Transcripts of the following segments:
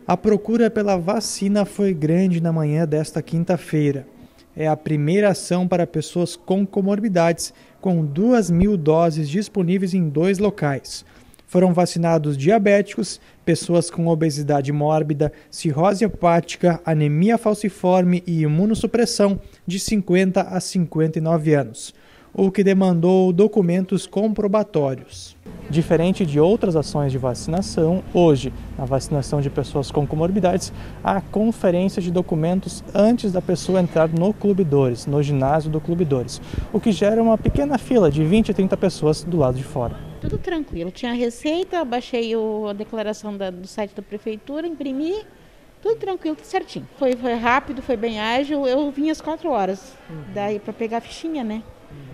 A procura pela vacina foi grande na manhã desta quinta-feira. É a primeira ação para pessoas com comorbidades, com 2.000 doses disponíveis em 2 locais. Foram vacinados diabéticos, pessoas com obesidade mórbida, cirrose hepática, anemia falciforme e imunossupressão de 50 a 59 anos, o que demandou documentos comprobatórios. Diferente de outras ações de vacinação, hoje, na vacinação de pessoas com comorbidades, há conferência de documentos antes da pessoa entrar no Clube Dores, no ginásio do Clube Dores, o que gera uma pequena fila de 20 a 30 pessoas do lado de fora. Tudo tranquilo, tinha a receita, baixei a declaração do site da prefeitura, imprimi, tudo tranquilo, tudo certinho. Foi rápido, foi bem ágil, eu vim às 4 horas, daí para pegar a fichinha, né?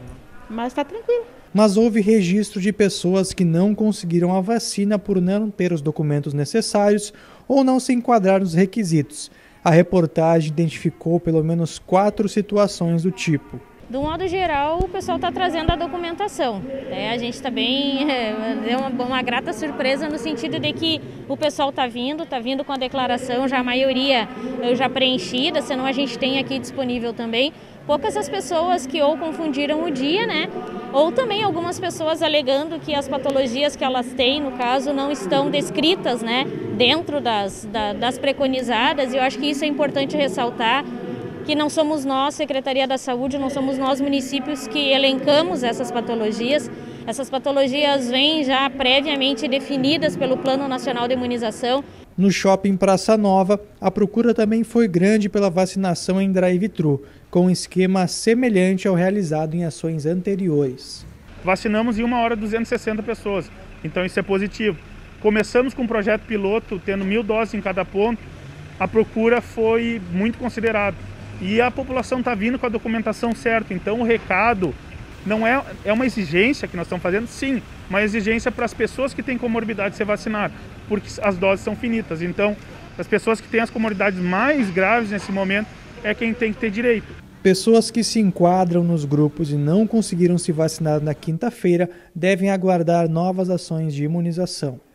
Mas está tranquilo. Mas houve registro de pessoas que não conseguiram a vacina por não ter os documentos necessários ou não se enquadrar nos requisitos. A reportagem identificou pelo menos 4 situações do tipo. Do modo geral, o pessoal está trazendo a documentação. A gente está bem, deu uma grata surpresa no sentido de que o pessoal está vindo com a declaração, já a maioria já preenchida, senão a gente tem aqui disponível também. Poucas as pessoas que ou confundiram o dia, né? Ou também algumas pessoas alegando que as patologias que elas têm, no caso, não estão descritas, né? Dentro das preconizadas, e eu acho que isso é importante ressaltar, que não somos nós, Secretaria da Saúde, não somos nós, municípios, que elencamos essas patologias. Essas patologias vêm já previamente definidas pelo Plano Nacional de Imunização. No Shopping Praça Nova, a procura também foi grande pela vacinação em drive-thru, com um esquema semelhante ao realizado em ações anteriores. Vacinamos em 1 hora 260 pessoas, então isso é positivo. Começamos com um projeto piloto, tendo 1.000 doses em cada ponto, a procura foi muito considerável. E a população está vindo com a documentação certa, então o recado não é uma exigência que nós estamos fazendo, sim, uma exigência para as pessoas que têm comorbidade ser vacinadas, porque as doses são finitas. Então, as pessoas que têm as comorbidades mais graves nesse momento é quem tem que ter direito. Pessoas que se enquadram nos grupos e não conseguiram se vacinar na quinta-feira devem aguardar novas ações de imunização.